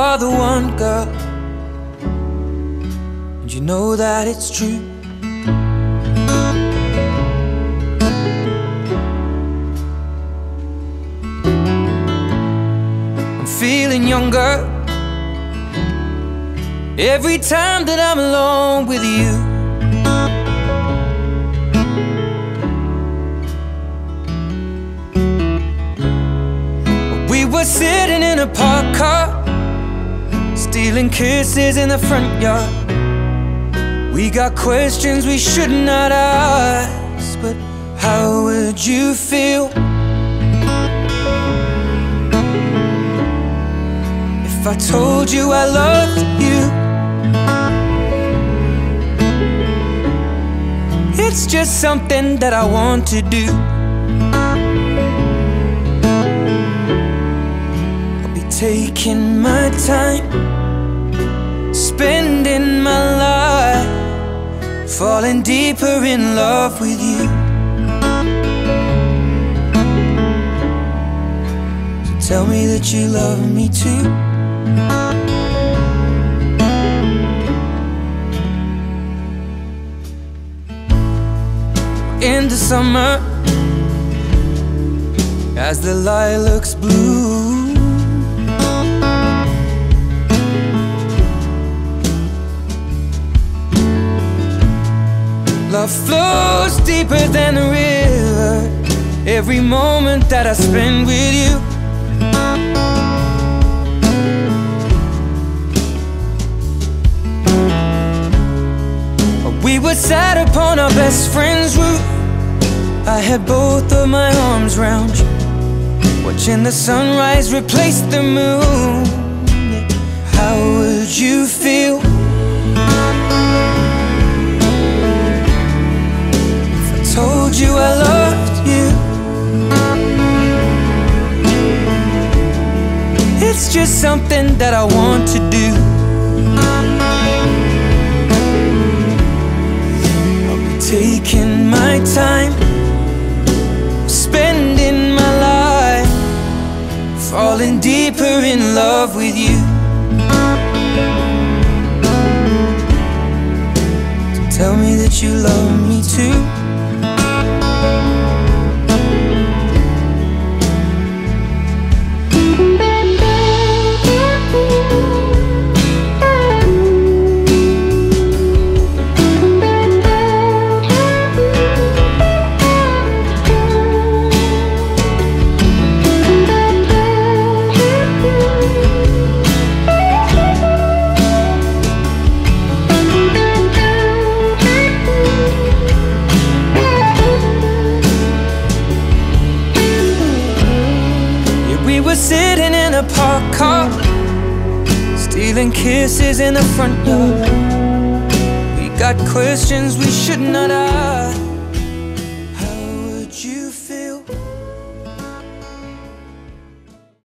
are the one, girl, and you know that it's true. I'm feeling younger every time that I'm alone with you. We were sitting in a parked car, stealing kisses in the front yard. We got questions we should not ask, but how would you feel if I told you I loved you? It's just something that I want to do. Taking my time, spending my life, falling deeper in love with you. So tell me that you love me too. In the summer, as the lilacs bloom, love flows deeper than the river. Every moment that I spend with you, we were sat upon our best friend's roof. I had both of my arms round you, watching the sunrise replace the moon. How would you feel told you I loved you? It's just something that I want to do. I'll be taking my time, spending my life, falling deeper in love with you. So tell me that you love me too. We were sitting in a parked car, stealing kisses in the front yard. We got questions we should not ask.